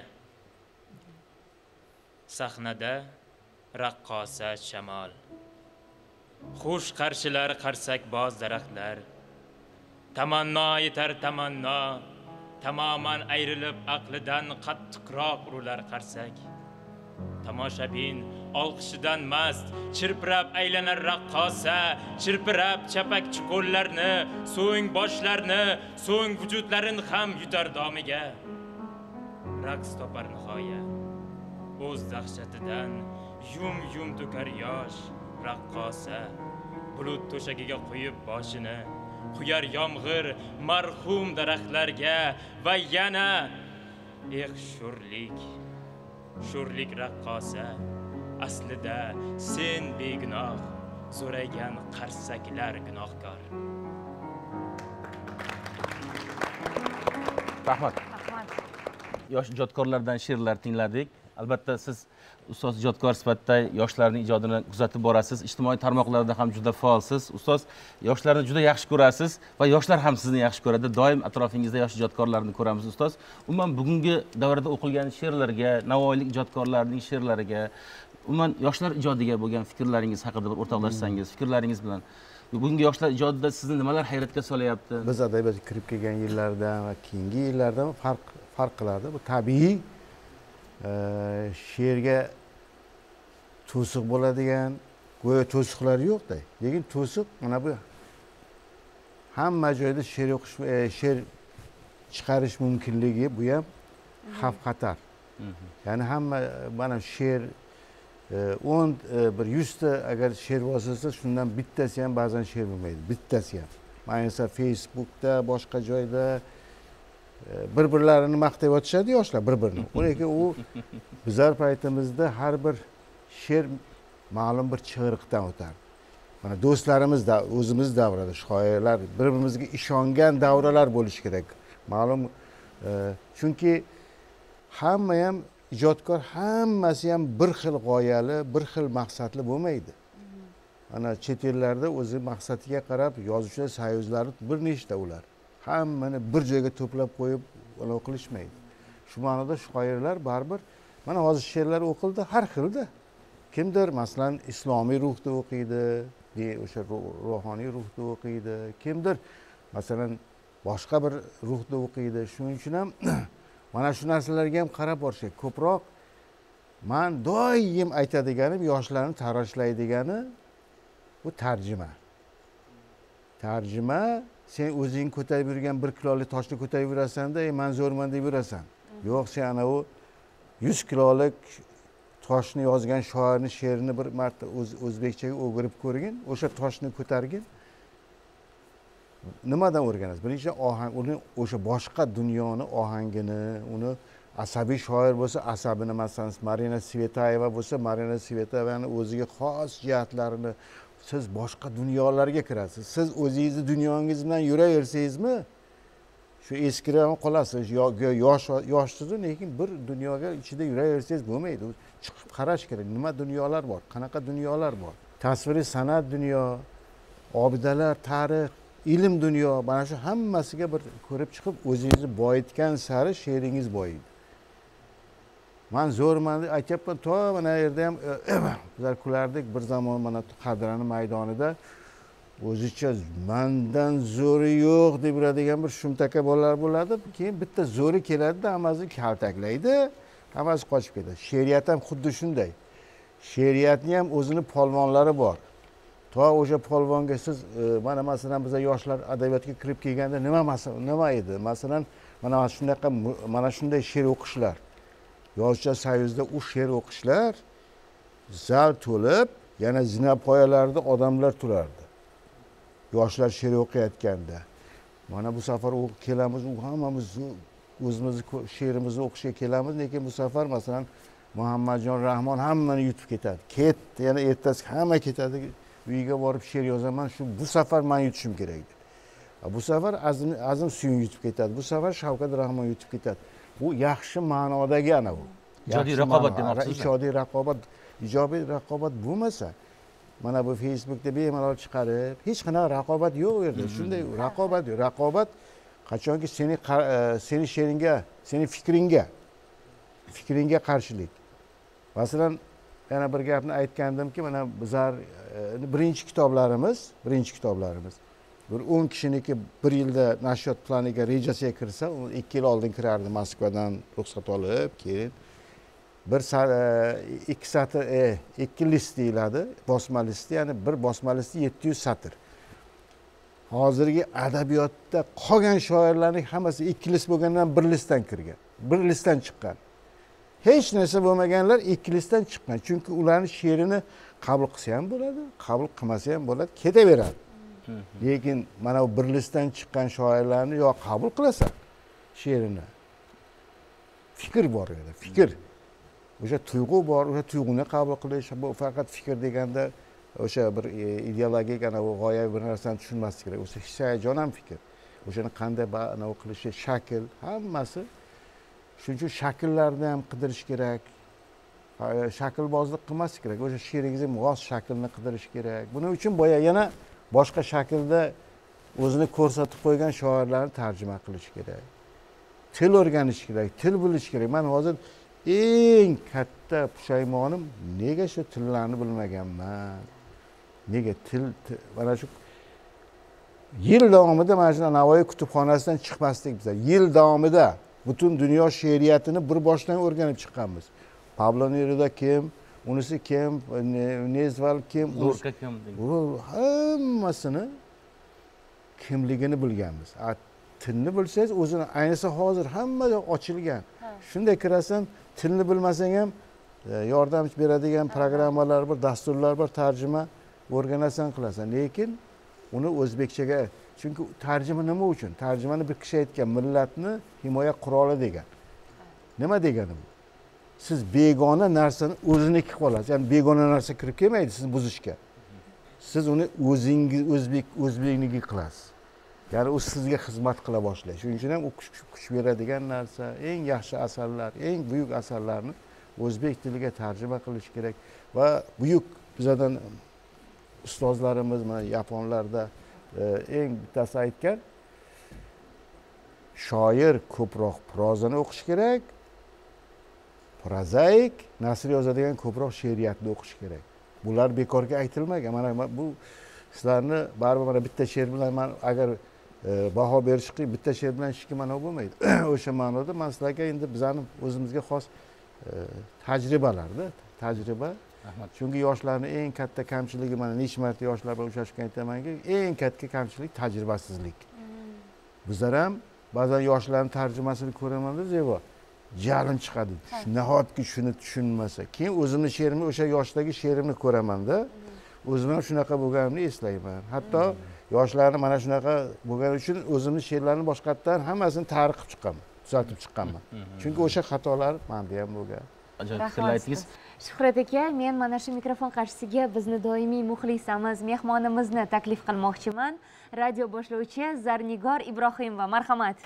Sahnada raqqosa shamol. Xush qarshilar qarsakboz daraxtlar. Tamanno yetar tamanno, tamoman ayrilib aqlidan qattiqroq urular qarsak. Tomoshabin olqishidan mast, chirpirab aylanar raqqosa, chirpirab chapakchi qo'llarni, so'ng boshlarni, so'ng vujudlarini ham yutar domiga. Raqs topar nihoya. O'z dahshatidan yum to'kar yosh raqqosa. Bulut to'shagiga qo'yib boshini, quyar yomg'ir marhum daraxtlarga va yana sho'rlik raqqosa, aslida sen begunoh, so'ragan qarsaklar gunohkor. Rahmat. Yosh ijodkorlardan she'rlar tingladik. Albatta siz ustoz ijodkor sifatida yoshlarning ijodini kuzatib borasiz. Ijtimoiy tarmoqlarda ham juda faolsiz. Ustoz yoshlarni juda yaxshi ko'rasiz va yoshlar ham sizni yaxshi ko'radi. Doim atrofingizda yosh ijodkorlarni ko'ramiz ustoz. Umuman bugungi davrda o'qilgan she'rlarga, navoiylik ijodkorlarning she'rlariga, umuman yoshlar ijodiga bo'lgan fikrlaringiz haqida bir o'rtoqlashsangiz, fikrlaringiz bilan bugungi yoshlar ijodida sizni nimalar hayratga solyapti? Biz adabiyotga kirib kelgan yillardan va keyingi yillardan farq qiladi. Bu tabiiy she'rga to'siq bo'ladigan go'yo to'siqlar yo'qda. Lekin to'siq mana bu hamma joyda she'r o'qish, she'r chiqarish mumkinligi bu ham xavf-xatar. Ya'ni hamma mana she'r 100 ta agar she'r bosılsa shundan bittasi ham ba'zan she'r bo'lmaydi. Bittasi ham. Ayniqsa Facebookda, boshqa joyda bir-birlarini maqtay o'tishadi yoshlar bir-birini. Lekin u bizlar paytimizda har bir she'r ma'lum bir chig'iriqdan o'tardi. Mana do'stlarimiz da o'zimiz davrada shoirlar bir-birimizga ishongan davralar bo'lishi kerak. Ma'lum chunki hamma ham ijodkor hammasi ham bir xil g'oyali, bir xil maqsadli bo'lmaydi. Mana chet ellarda o'zi maqsadiga qarab yozuvchilar soyuzlari bir nechta ular. Hammani bir joyga to'plab qo'yib anaqa qilishmaydi. Shu ma'noda shoirlar baribir mana hozir she'rlar o'qildi har xilda. Kimdir masalan islomiy ruhda o'qiydi, o'sha ruhoniy ruhda o'qiydi, kimdir masalan boshqa bir ruhda o'qiydi. Shuning uchun ham mana shu narsalarga ham qarab borishga ko'proq men doim aytadiganim yoshlarni targ'ishlaydigani bu tarjima. Tarjima sen o'zing ko'tarib yurgan 1 kilolik toshni ko'tarib yurasan-da, men zo'rman deb yurasan. Yo'q, sen ana u 100 kilolik toshni yozgan shoirning she'rini bir marta o'zbekchaga o'girib ko'rgin, o'sha toshni ko'targin. Nimadan o'rganasiz? Birinchi ohang, uni o'sha boshqa dunyoni ohangini, uni asabiy shoir bo'lsa, asabini masalan Marina Svetayeva bo'lsa, Marina Svetayevani o'ziga xos jihatlarini siz boshqa dunyolarga kirasiz. Siz o'zingizni dunyongiz bilan yuraversangizmi, shu eskirib qolasiz. Yoshsiz, lekin bir dunyoga ichida yuraversangiz bo'lmaydi. Chiqib qarash kerak. Nima dunyolar bor? Qanaqa dunyolar bor? Tasviriy san'at dunyo, obidalar, tarix, ilm dunyo, mana shu hammasiga bir ko'rib chiqib o'zingizni boyitgan sari she'ringiz boyiydi. Men zo'rman deb aytayapman, to mana yerda ham bizlar kulardik bir zamon mana Qadrani maydonida o'zicha mendan zo'ri yo'q deb yuradigan bir shumtaka bolalar bo'ladi. Keyin bitta zo'ri keladi-da, hammasini kaltaklaydi, hammasi qochib ketadi. She'riyat ham xuddi shunday. She'riyatning ham o'zini polvonlari bor. To o'sha polvonga siz mana masalan biz yoshlar adabiyotga kirib kelganda nima edi? Masalan, mana shunday she'r o'qishlar. Yozuvchilar soyuzida u she'r o'qishlar zal to'lib, yana zinapoyalarda odamlar turardi. Yoshlar she'r o'qiyotganda. Mana bu safar kelamiz, hammamiz o'zimizni she'rimizni o'qishga kelamiz, lekin bu safar masalan Muhammadjon Rahmon hammani yutib ketadi. Ketdi, yana ertasi hamma ketadi. Uyiga borib she'r yozaman, bu safar men yutishim kerak dedi. Bu safar Azim Suyun yutib ketadi. Bu safar Shavkat Rahmon yutib ketadi. Bu yaxshi ma'nodagi ana bu. Ijodiy raqobat demoqchisiz. Ijobiy raqobat bo'lmasa, mana bu Facebookda bemalol chiqarib, hech qanaqa raqobat yo'q u yerda. Shunday raqobat yo'q. Raqobat qachonki seni she'ringga, seni fikringga qarshilik. Masalan, yana bir gapni aytgandimki, mana bizlar birinchi kitoblarimiz bir 10 kishiniki bir yilda nashriyot planiga rejasiga kirsa, 2 yil oldin kirardi Moskvadan ruxsat olib, keyin bir 2 satr 2 list deyiladi, bosma listi, ya'ni bir bosma listi 700 satr. Hozirgi adabiyotda qolgan shoirlarning hammasi 2 list bo'lgandan bir listdan kirgan, bir listdan chiqqan. Hech narsa bo'lmaganlar 2 listdan chiqqan. Chunki ularning she'rini qabul qilsa ham bo'ladi, qabul qilmasa ham bo'ladi, ketaveradi. Lekin mana bu bir listdan chiqqan shoirlarni yo qabul qilasan she'rini, fikr bor edi, fikr. O'sha tuyg'u bor, o'sha tuyg'uni qabul qilish, bu faqat fikr deganda o'sha bir ideologik anavi g'oyaviy bir narsani tushunmaslik kerak. O'sha his hayajon ham fikr. O'shani qanday anavi qilishi, shakl, hammasi. Shuning uchun shakllarni ham qidirish kerak. Shaklbozlik qilmaslik kerak. O'sha she'ringizga mos shaklni qidirish kerak. Buning uchun boya yana boshqa shaklda o'zini ko'rsatib qo'ygan shoirlarni tarjima qilish kerak. Til o'rganish kerak, til bilish kerak. Men hozir eng katta pushaymonim nega shu tillarni bilmaganman? Nega til mana shu yil davomida mana shu Navoiy kutubxonasidan chiqmasdik bizlar. Yil davomida butun dunyo she'riyatini bir boshdan o'rganib chiqqanmiz. Pablo Neruda kim, unisi kim, Nezval kim, Lorca kim, hammasini kimligini bilganmiz. Tilni bilsangiz o'zini ayniqsa hozir hamma yoq ochilgan. Shunday kirasan, tilni bilmasang ham yordam beradigan programmalar bor, dasturlar bor, tarjima o'rganasan qilasan. Lekin uni o'zbekchaga, chunki tarjima nima uchun? Tarjimani bir kishi aytgan, millatni himoya quroli degan. Nima degani bu? Siz begona narsani o'ziniki qilib olasiz. Ya'ni begona narsa kirib kelmaydi sizni buzishga. Siz uni o'zingiz o'zbekniki qilasiz. Ya'ni u sizga xizmat qila boshlaydi. Shuning uchun ham u kuch beradigan narsa, eng yaxshi asarlar, eng buyuk asarlarni o'zbek tiliga tarjima qilish kerak va buyuk bizdan ustozlarimiz mana yaponlarda eng bittasi aytgan, shoir ko'proq prozani o'qish kerak, prozaik nasr yozadigan ko'proq she'riyatni o'qish kerak. Bular bekorga aytilmagan. Mana bu sizlarni baribir mana bitta she'r bilan men agar baho berish qiyin, bitta she'r bilan hech kim anavi bo'lmaydi. O'sha ma'noda men sizlarga endi bizning o'zimizga xos tajribalarda, tajriba. Chunki yoshlarning eng katta kamchiligi, mana necha marta yoshlar bilan uchrashgan aytamanki, eng katta kamchilik tajribasizlik. Bizlar ham ba'zan yoshlarning tarjimasini ko'ramanda Zebo jalim chiqadi. Nahotki shuni tushunmasa, keyin o'zimni she'rimni o'sha yoshdagi she'rimni ko'ramanda, o'zim ham shunaqa bo'lganimni eslayman. Hatto yoshlarni mana shunaqa bo'lgani uchun o'zimni she'rlarini boshqatdan hammasini tarix qilib chiqqanman, tuzatib chiqqanman. Chunki o'sha xatolar menda ham bo'lgan. Ajoyib fikrlar aytdingiz. Shuhrat aka, men mana shu mikrofon qarshisiga bizni doimiy muxlisamiz, mehmonimizni taklif qilmoqchiman. Radio boshlovchi Zarnigor Ibrohimova, marhamat.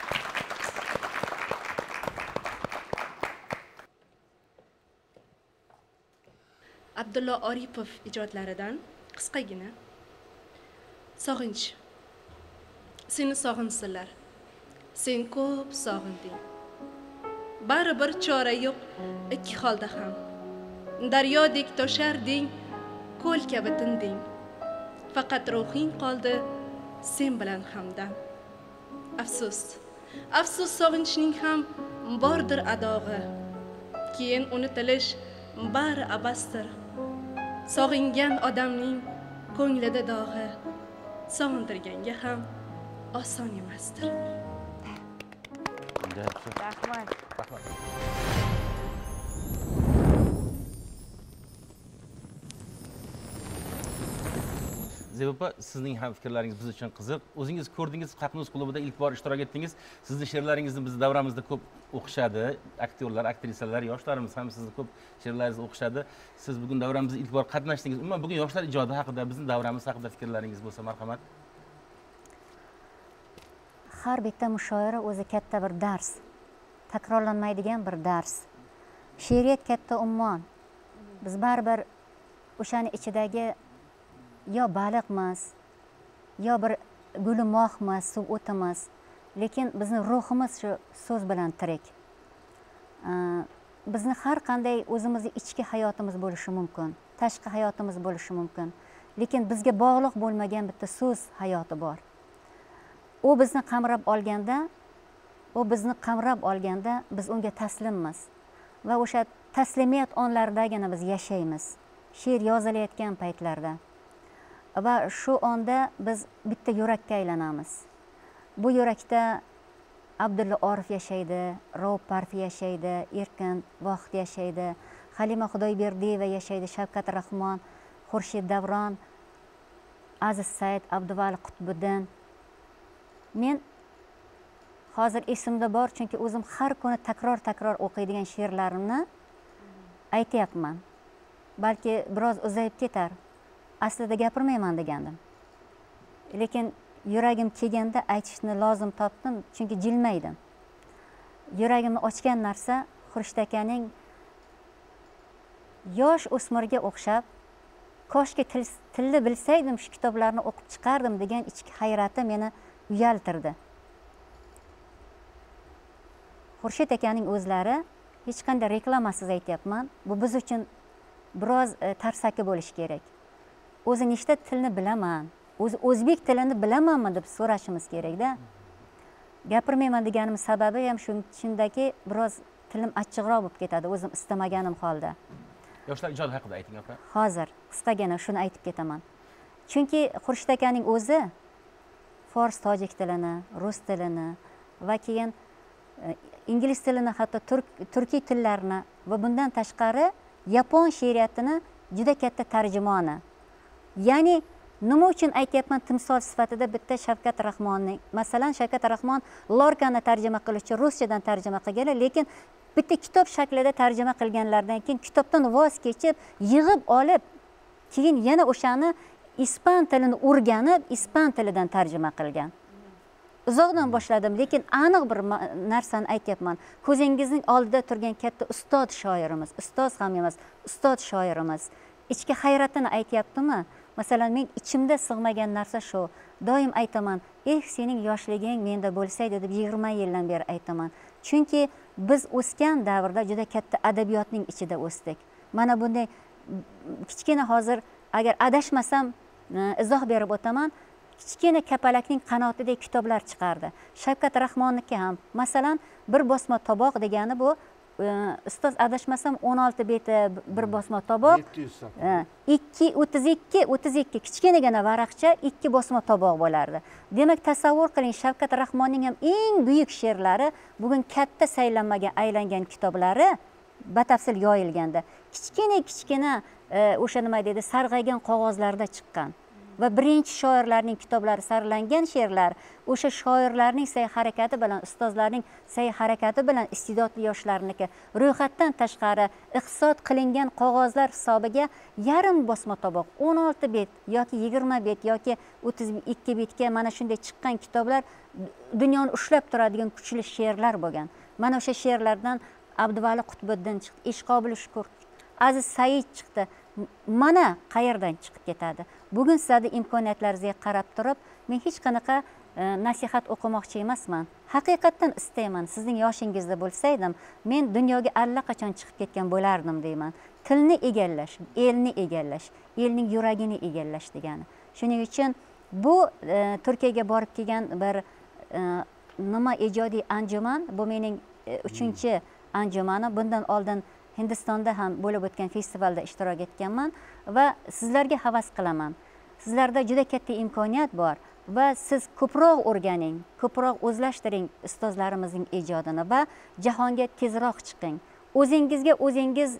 Abdullo Oripov ijodlaridan qisqagina. Sog'inch. Seni sog'insinlar. Sen ko'p sog'inding. Baribir chora yo'q ikki holda ham. Daryodek tosharding, ko'l kabi tinding. Faqat ruhing qoldi sen bilan hamdam. Afsus. Afsus sog'inchning ham bordir adog'i. Keyin unutilish bari abasdir. Sog'ingan odamning ko'nglida dog'i. Sog'intirganga ham oson emasdir. Rahmat. Zebo opa, sizning ham fikrlaringiz biz uchun qiziq. O'zingiz ko'rdingiz, Qaqnus klubida ilk bor ishtirok etdingiz. Sizning she'rlaringizni biz davramizda ko'p o'qishadi. Aktyorlar, aktrisalar, yoshlarimiz ham sizni ko'p she'rlaringizni o'qishadi. Siz bugun davramizda ilk bor qatnashdingiz. Umuman bugun yoshlar ijodi haqida, bizning davramiz haqida fikrlaringiz bo'lsa, marhamat. Har bitta mushoira o'zi katta bir dars. Takrorlanmaydigan bir dars. She'riyat katta ummon. Biz baribir o'shani ichidagi yo baliqmiz, yo bir gulimoqmiz, suv o'timiz. Lekin bizning ruhimiz shu so'z bilan tirik. Bizni har qanday o'zimizning ichki hayotimiz bo'lishi mumkin, tashqi hayotimiz bo'lishi mumkin. Lekin bizga bog'liq bo'lmagan bitta so'z hayoti bor. U bizni qamrab olganda biz unga taslimmiz va o'sha taslimiyat onlaridagina biz yashaymiz. She'r yozilayotgan paytlarda. Va shu onda biz bitta yurakka aylanamiz. Bu yurakda Abdulla Orif yashaydi, Rauf Parfi yashaydi, Erkin Vohid yashaydi, Halima Xudoyberdiyeva yashaydi, Shavkat Rahmon, Xurshid Davron, Aziz Said, Abduvali Qutbiddin. Men hozir esimda bor, chunki o'zim har kuni takror o'qiydigan she'rlarimni aytyapman. Balki biroz uzayib ketar. Aslida gapirmayman degandim. Lekin yuragim kelganda aytishni lozim topdim, chunki jilmaydim. Yuragimni ochgan narsa Xurshid akaning yosh o'smirga o'xshab, koshki tilni bilsaydim, shu kitoblarni o'qib chiqardim degan ichki hayrati meni uyaltirdi. Xurshid akaning o'zlari hech qanday reklamasiz aytyapman. Bu biz uchun biroz tarsaki bo'lishi kerak. O'zi nechta tilni bilaman, o'zi o'zbek tilini bilamanmi deb so'rashimiz kerak-da. Gapirmayman deganim sababi ham shundaki, biroz tilim achchiqroq bo'lib ketadi, o'zim istamaganim holda. Yoshlar ijodi haqida ayting aka. Hozir qisqagina shuni aytib ketaman. Chunki Xurshid akaning o'zi fors tojik tilini, rus tilini va keyin ingliz tilini, hatto turkiy tillarni va bundan tashqari yapon she'riyatini juda katta tarjimoni. Ya'ni nima uchun aytyapman timsol sifatida bitta Shavkat Rahmonning, masalan Shavkat Rahmon Lorkani tarjima qiluvchi ruschadan tarjima qilganlar, lekin bitta kitob shaklida tarjima qilganlardan keyin kitobdan voz kechib, yig'ib olib, keyin yana o'shani ispan tilini o'rganib, ispan tilidan tarjima qilgan. Uzoqdan boshladim, lekin aniq bir narsani aytyapman. Ko'zingizning oldida turgan katta ustod shoirimiz, ustoz ham emas, ustod shoirimiz ichki hayratini aytyaptimi? Masalan, men ichimda sig'magan narsa shu. Doim aytaman, sening yoshliging menda bo'lsaydi deb 20 yildan beri aytaman. Chunki biz o'sgan davrda juda katta adabiyotning ichida o'sdik. Mana bunday kichkina hozir agar adashmasam izoh berib o'taman, kichkina kapalakning qanotidek kitoblar chiqardi. Shavkat Rahmonniki ham, masalan, bir bosma toboq degani bu ustoz adashmasam 16 beti bir bosma toboq, 32 kichkinagina varaqcha 2 bosma toboq bo'lardi. Demak, tasavvur qiling, Shavkat Rahmonning ham eng buyuk she'rlari bugun katta saylanmaga aylangan kitoblari batafsil yoyilganda, kichkina o'sha nima deydi, sarg'aygan qog'ozlarda chiqqan. Va birinchi shoirlarning kitoblari sarlangan she'rlar, o'sha shoirlarning sa'y-harakati bilan, ustozlarning sa'y-harakati bilan iste'dodli yoshlarniki ro'yxatdan tashqari iqtisod qilingan qog'ozlar hisobiga yarim bosma toboq, 16 bet yoki 20 bet yoki 32 betga mana shunday chiqqan kitoblar dunyoni ushlab turadigan kuchli she'rlar bo'lgan. Mana o'sha she'rlardan Abduvali Qutbiddin chiqdi, Ishqobil Shukur, Aziz Said chiqdi. Mana qayerdan chiqib ketadi. Bugun sizlarga imkoniyatlaringizga qarab turib, men hech qanaqa nasihat o'qimoqchi emasman. Haqiqatan istayman, sizning yoshingizda bo'lsaydim, men dunyoga allaqachon chiqib ketgan bo'lardim deyman. Tilni egallash, elni egallash, elning yuragini egallash degani. Shuning uchun bu Turkiyaga borib kelgan bir nima ijodiy anjuman, bu mening 3-chi anjumanim. Bundan oldin Hindistonda ham bo'lib o'tgan festivalda ishtirok etganman va sizlarga havas qilaman. Sizlarda juda katta imkoniyat bor va siz ko'proq o'rganing, ko'proq o'zlashtiring ustozlarimizning ijodini va jahonga tezroq chiqing. O'zingizga o'zingiz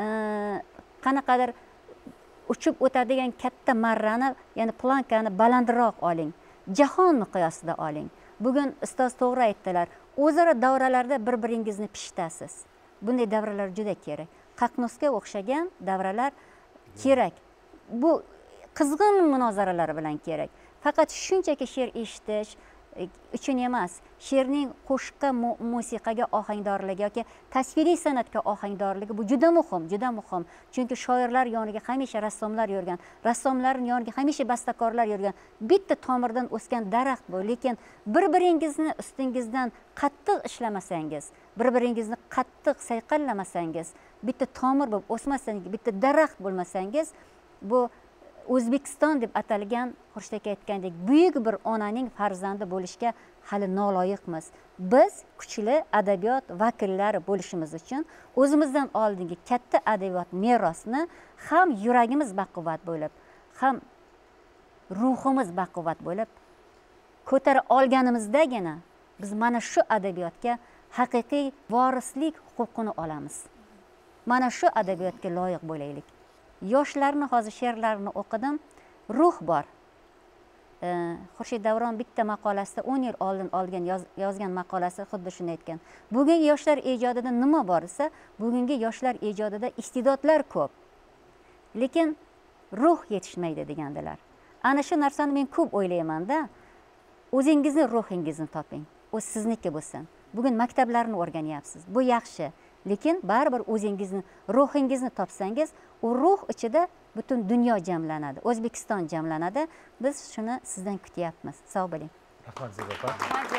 qanaqadir uchib o'tadigan katta marrani, ya'ni plankani balandroq oling. Jahon miqyosida oling. Bugun ustoz to'g'ri aytdilar. O'zaro davralarda bir-biringizni pishitasiz. Bunday davralar juda kerak. Qaqnusga o'xshagan davralar kerak. Bu qizg'in munozaralar bilan kerak. Faqat shunchaki she'r eshitish uchun emas, she'rning qo'shiqqa, musiqaga ohangdorligi yoki tasviriy san'atga ohangdorligi bu juda muhim, juda muhim. Chunki shoirlar yoniga hamisha rassomlar yurgan, rassomlar yoniga hamisha bastakorlar yurgan. Bitta tomirdan o'sgan daraxt bu, lekin bir-biringizni ustingizdan qattiq ishlamasangiz, bir-biringizni qattiq sayqallamasangiz, bitta tomir bo'lib o'smasangiz, bitta daraxt bo'lmasangiz, bu O'zbekiston deb atalgan, Xurshid aka aytgandek, buyuk bir onaning farzandi bo'lishga hali noloyiqmiz. Biz kuchli adabiyot vakillari bo'lishimiz uchun o'zimizdan oldingi katta adabiyot merosini ham yuragimiz baquvvat bo'lib, ham ruhimiz baquvvat bo'lib ko'tara olganimizdagina biz mana shu adabiyotga haqiqiy vorislik huquqini olamiz. Mana shu adabiyotga loyiq bo'laylik. Yoshlarni hozir she'rlarini o'qidim, ruh bor. Xurshid Davron bitta maqolasida 10 yil oldin yozgan maqolasi xuddi shuni aytgan. Bugungi yoshlar ijodida nima bor desa, bugungi yoshlar ijodida iste'dodlar ko'p. Lekin ruh yetishmaydi degandilar. Ana shu narsani men ko'p o'ylayman-da. O'zingizni ruhingizni toping. O sizniki bo'lsin. Bugun maktablarni o'rganyapsiz. Bu yaxshi. Lekin baribir o'zingizni, ruhingizni topsangiz, u ruh ichida butun dunyo jamlanadi, O'zbekiston jamlanadi. Biz shuni sizdan kutyapmiz. Sog' bo'ling. Rahmat Zebo opa.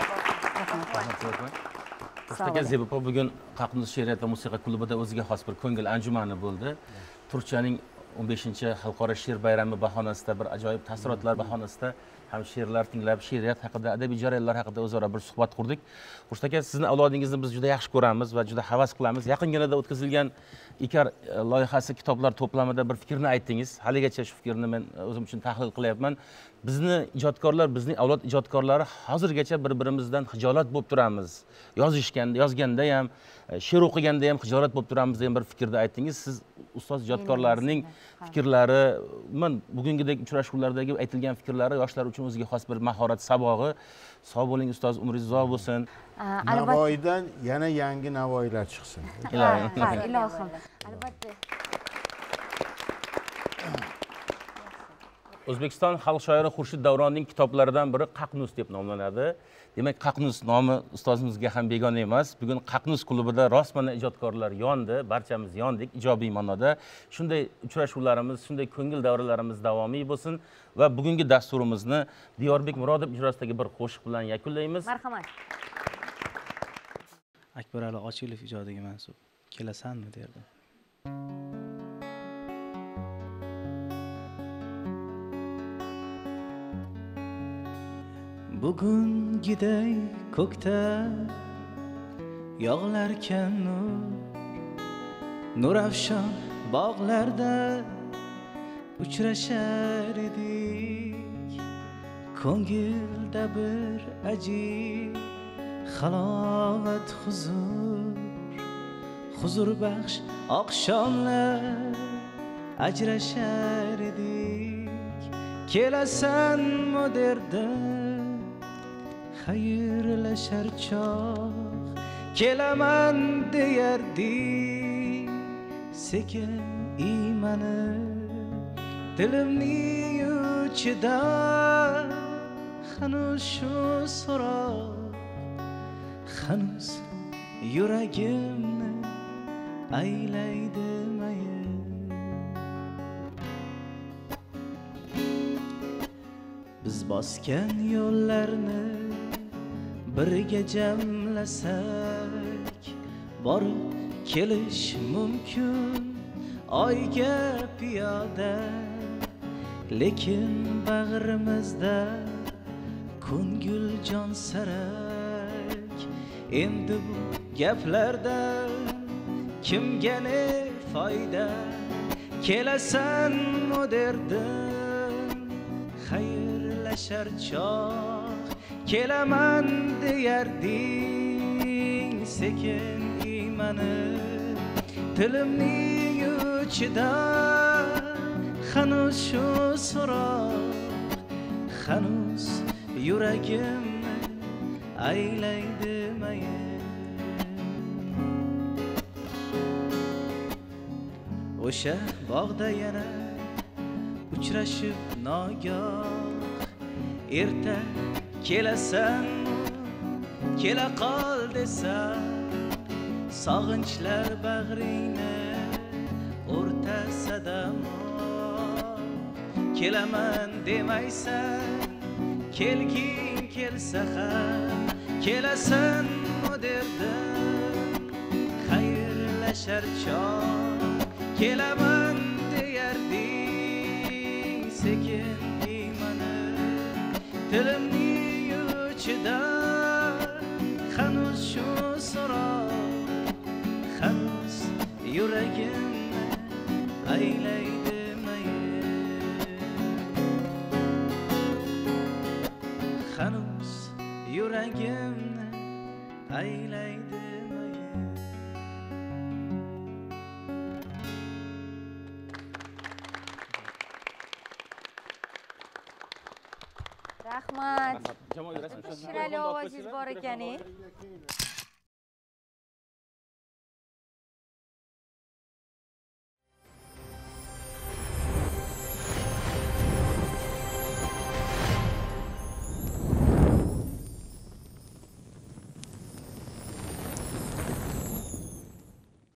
Rahmat Zebo opa. Bugun Qaqnus she'riyat va musiqa klubida o'ziga xos bir ko'ngil anjumani bo'ldi. Turkchaning 15-xalqaro she'r bayrami bahonasida bir ajoyib taassurotlar bahonasida ham she'rlar tinglab, she'riyat haqida, adabiy jarayonlar haqida o'zaro bir suhbat qurdik. Xurshid aka, sizni avlodingizni biz juda yaxshi ko'ramiz va juda havas qilamiz. Yaqinginada o'tkazilgan Ikar loyihasi kitoblar to'plamida bir fikrni aytdingiz. Haligacha shu fikrni men o'zim uchun tahlil qilyapman. Bizni ijodkorlar, bizning avlod ijodkorlari hozirgacha bir-birimizdan xijolat bo'lib turamiz. Yozganda ham, she'r o'qiganda ham xijolat bo'lib turamiz degan bir fikrni aytdingiz. Siz ustoz ijodkorlarning fikrlari, bugungidek uchrashuvlardagi aytilgan fikrlari yoshlar uchun o'ziga xos bir mahorat sabog'i. Sog' bo'ling ustoz, umringiz uzoq bo'lsin. Navoiydan yana yangi Navoiylar chiqsin. Ilohim. Albatta. O'zbekiston xalq shoiri Xurshid Davronning kitoblaridan biri Qaqnus deb nomlanadi. Demak, Qaqnus nomi ustozimizga ham begona emas. Bugun Qaqnus klubida rostmana ijodkorlar yondi, barchamiz yondik ijobiy ma'noda. Shunday uchrashuvlarimiz, shunday ko'ngil davralarimiz davomiy bo'lsin va bugungi dasturimizni Diyorbek Murodov ijrosidagi bir qo'shiq bilan yakunlaymiz. Marhamat. Akbarali Ochilov ijodiga mansub kelasanmi derdi. Bugungiday ko'kda yog'larkan nurafshon bog'larda uchrashar edik. Ko'ngilda bir ajib halovat huzur baxsh oqshomlar ajrashar edik. Kelasanmi derdim, xayrlashar chog' kelaman deyardik. Sekin iymanib dilimning uchida hanuz shu so'roq, hanuz yuragimni aylaydi mayin. Biz bosgan yo'llarni birga jamlasak, borib kelish mumkin oyga piyoda. Lekin bag'rimizda ko'ngil jon sarak. Endi bu gaplardan kimga ne foyda? Kelasanmi derdim, xayrlashar chog' kelaman deyarding. Sekin iymanib dilimning uchida hanuz shu so'roq, hanuz yuragimni aylaydi mayin. O'sha bog'da yana uchrashib nogoh, erta kelasanmi kela qol desam, sog'inchlar bag'ringni o'rtasida kelaman demaysan, kelging kelsa ham kelasanmi derdim. Xayrlashar chog' kelaman deyarding. Sekin iymanib dilimning uchida hanuz shu so'roq, hanuz yuragimni aylaydi mayin. Hanuz yuragimni aylaydi mayin. rahmat. Jamol rasm. Shirali ovozingiz bor ekan.